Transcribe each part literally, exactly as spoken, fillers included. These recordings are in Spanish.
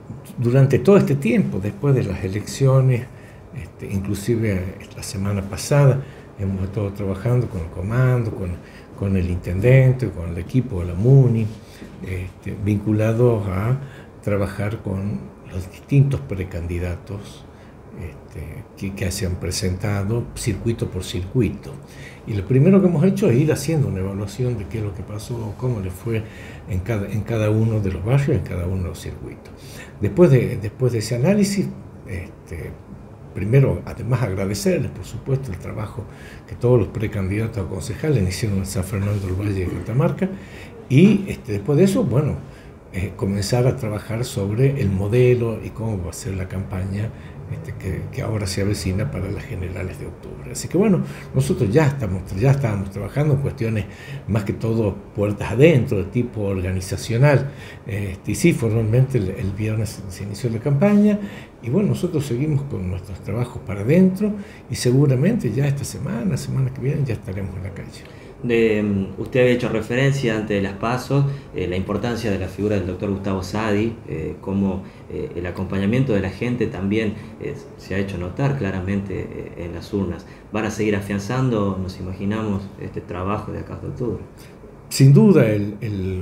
durante todo este tiempo, después de las elecciones, este, inclusive la semana pasada, hemos estado trabajando con el comando, con, con el intendente, con el equipo de la MUNI, este, vinculados a trabajar con los distintos precandidatos este, que, que se han presentado circuito por circuito. Y lo primero que hemos hecho es ir haciendo una evaluación de qué es lo que pasó, cómo le fue en cada, en cada uno de los barrios, en cada uno de los circuitos. Después de, después de ese análisis, este, primero, además agradecerles, por supuesto, el trabajo que todos los precandidatos a concejales hicieron en San Fernando del Valle de Catamarca, y este, después de eso, bueno, eh, comenzar a trabajar sobre el modelo y cómo va a ser la campaña este, que, que ahora se avecina para las generales de octubre. Así que bueno, nosotros ya, estamos, ya estábamos trabajando en cuestiones más que todo puertas adentro, de tipo organizacional. Este, y sí, formalmente el, el viernes se inició la campaña, y bueno, nosotros seguimos con nuestros trabajos para adentro, y seguramente ya esta semana, semana que viene, ya estaremos en la calle. De, usted había hecho referencia antes de las PASO, eh, la importancia de la figura del doctor Gustavo Sadi, eh, cómo eh, el acompañamiento de la gente también eh, se ha hecho notar claramente eh, en las urnas. ¿Van a seguir afianzando, nos imaginamos, este trabajo de acá de octubre? Sin duda, el, el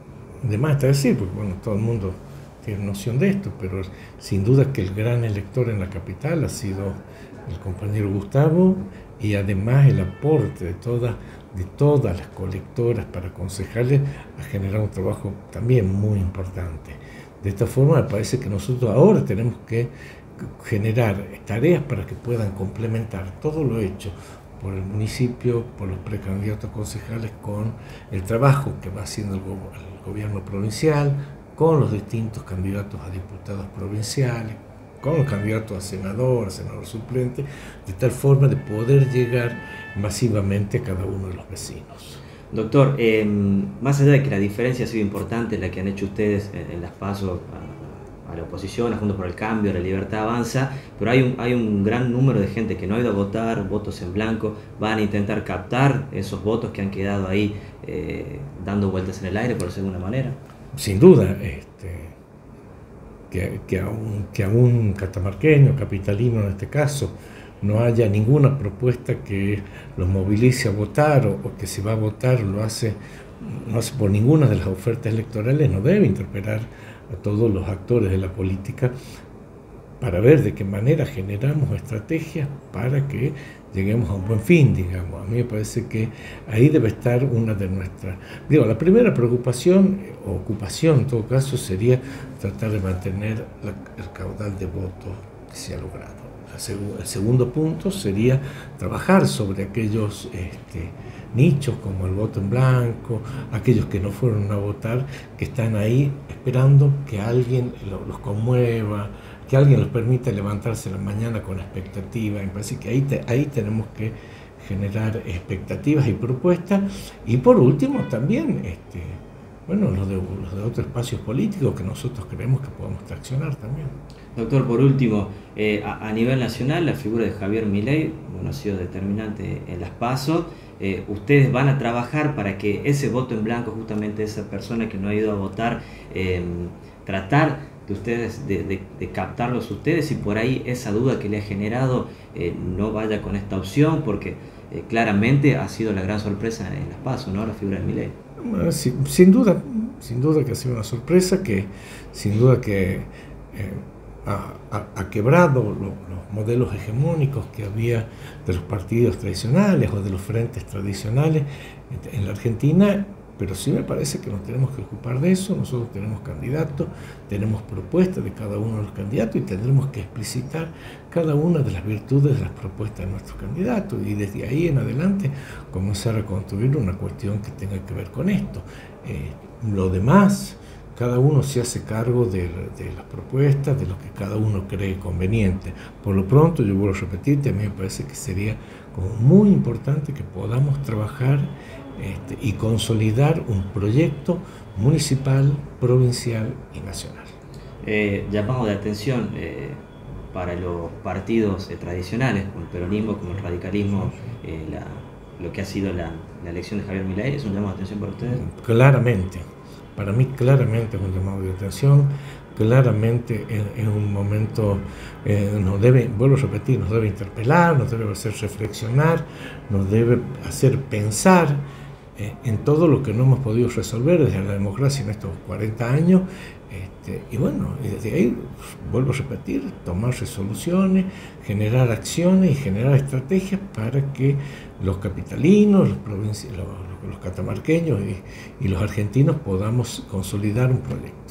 de más está decir, porque bueno, todo el mundo tiene noción de esto, pero sin duda que el gran elector en la capital ha sido el compañero Gustavo, y además el aporte de todas de todas las colectoras para concejales ha generado un trabajo también muy importante. De esta forma me parece que nosotros ahora tenemos que generar tareas para que puedan complementar todo lo hecho por el municipio, por los precandidatos concejales, con el trabajo que va haciendo el, go el gobierno provincial, con los distintos candidatos a diputados provinciales, con los candidatos a senador, a senador suplente, de tal forma de poder llegar masivamente a cada uno de los vecinos. Doctor, eh, más allá de que la diferencia ha sido importante, la que han hecho ustedes en, en las PASO a, a la oposición, a Juntos por el Cambio, a La Libertad Avanza, pero hay un, hay un gran número de gente que no ha ido a votar, votos en blanco, van a intentar captar esos votos que han quedado ahí eh, dando vueltas en el aire, por decirlo de alguna manera. Sin duda, este, que, que, a un, que a un catamarqueño, capitalino en este caso, no haya ninguna propuesta que los movilice a votar, o, o que si va a votar lo hace, no hace por ninguna de las ofertas electorales, no debe interpelar a todos los actores de la política para ver de qué manera generamos estrategias para que lleguemos a un buen fin, digamos. A mí me parece que ahí debe estar una de nuestras... Digo, la primera preocupación o ocupación, en todo caso, sería tratar de mantener la, el caudal de votos que se ha logrado. El segundo punto sería trabajar sobre aquellos este, nichos como el voto en blanco, aquellos que no fueron a votar, que están ahí esperando que alguien los conmueva, que alguien los permita levantarse en la mañana con expectativa. Me parece que ahí, te, ahí tenemos que generar expectativas y propuestas. Y por último también, este, bueno, los de, los de otros espacios políticos que nosotros creemos que podemos traccionar también. Doctor, por último, eh, a, a nivel nacional, la figura de Javier Milei, bueno, ha sido determinante en las PASO. Eh, ustedes van a trabajar para que ese voto en blanco, justamente esa persona que no ha ido a votar, eh, tratar de ustedes, de, de, de captarlos ustedes, y por ahí esa duda que le ha generado eh, no vaya con esta opción, porque eh, claramente ha sido la gran sorpresa en las PASO, ¿no? La figura de Milei. Bueno, sin, sin duda, sin duda que ha sido una sorpresa, que sin duda que eh, ha, ha, ha quebrado lo, los modelos hegemónicos que había de los partidos tradicionales o de los frentes tradicionales en la Argentina. Pero sí me parece que nos tenemos que ocupar de eso. Nosotros tenemos candidatos, tenemos propuestas de cada uno de los candidatos, y tendremos que explicitar cada una de las virtudes de las propuestas de nuestros candidatos, y desde ahí en adelante comenzar a construir una cuestión que tenga que ver con esto. Eh, lo demás, cada uno se hace cargo de, de las propuestas, de lo que cada uno cree conveniente. Por lo pronto, yo vuelvo a repetirte, a mí me parece que sería como muy importante que podamos trabajar Este, y consolidar un proyecto municipal, provincial y nacional. Eh, llamado de atención eh, para los partidos eh, tradicionales, como el peronismo, como el radicalismo, eh, la, lo que ha sido la, la elección de Javier Milei, ¿es un llamado de atención para ustedes? Claramente, para mí claramente es un llamado de atención. claramente es un momento, eh, nos debe, vuelvo a repetir, nos debe interpelar, nos debe hacer reflexionar, nos debe hacer pensar eh, en todo lo que no hemos podido resolver desde la democracia en estos cuarenta años. Este, y bueno, y desde ahí, vuelvo a repetir, tomar resoluciones, generar acciones y generar estrategias para que los capitalinos, los, provinci- los, los catamarqueños y, y los argentinos podamos consolidar un proyecto.